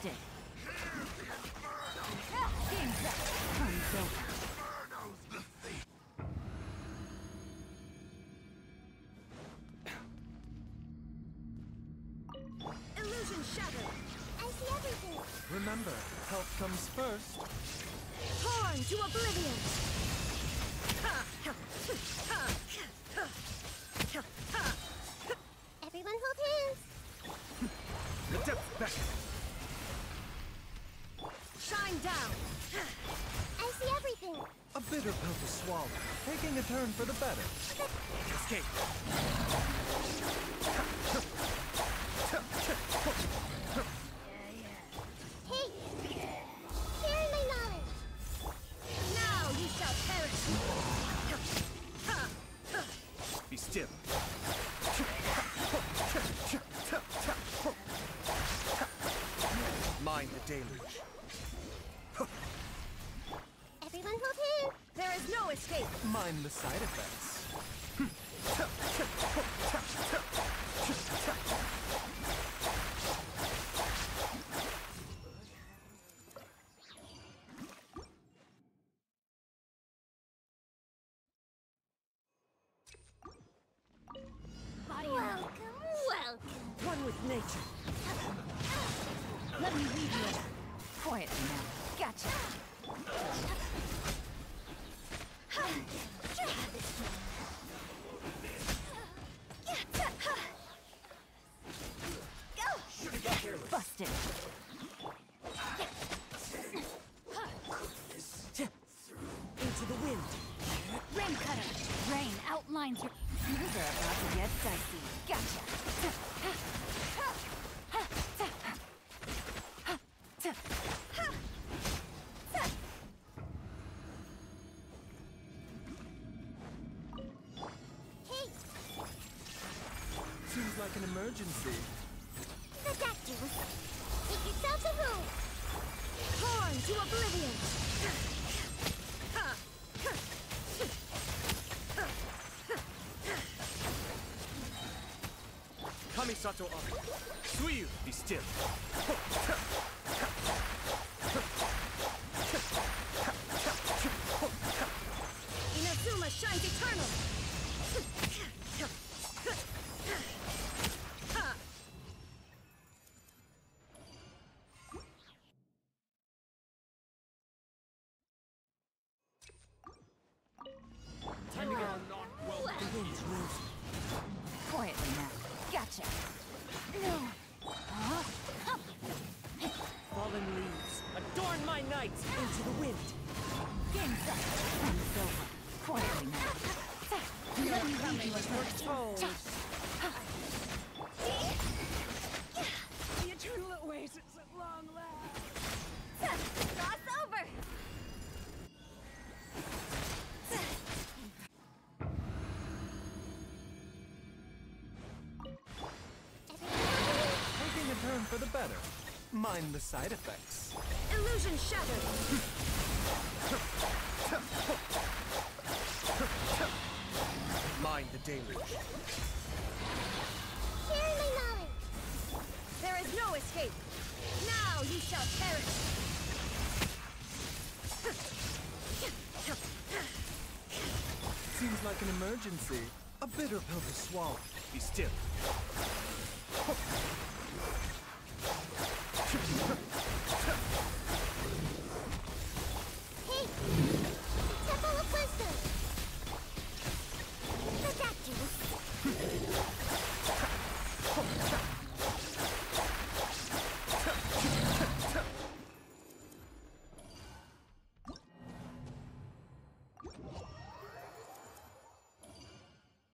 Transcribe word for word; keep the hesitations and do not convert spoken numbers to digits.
Busted. Game's up. Time's over. Illusion shattered. I see everything. Remember, health comes first. Torn to oblivion. Everyone hold hands. The depth back. Shine down. I see everything. A bitter pill to swallow, taking a turn for the better. Escape. Hey, sharing my knowledge. Now you shall perish. Be still. Mind the deluge. Everyone hold hands. There is no escape. Mind the side effects. Welcome, welcome. One with nature. Let me lead you. Quietly now. Gotcha. Busted. Into the wind. Rain cutter. Rain outlines your. Things are about to get dicey. Gotcha. Hey, Seems like an emergency. the doctor. Make yourselves a room. Torn to oblivion. Kamisato up. Suyu, be still. Inazuma shines eternal. Time to get not well. The wind's rosy. Quietly now. Gotcha. No. Huh? Fallen leaves, adorn my night into the wind. Game's up. Time's over. Quietly now. Let me lead you as Told. The eternal oasis at long last. Cross over. Taking a turn for the better. Mind the side effects. Illusion shattered. Mind the deluge. Sharing my knowledge. There is no escape. Now you shall perish. Seems like an emergency. A bitter pill to swallow. Be still.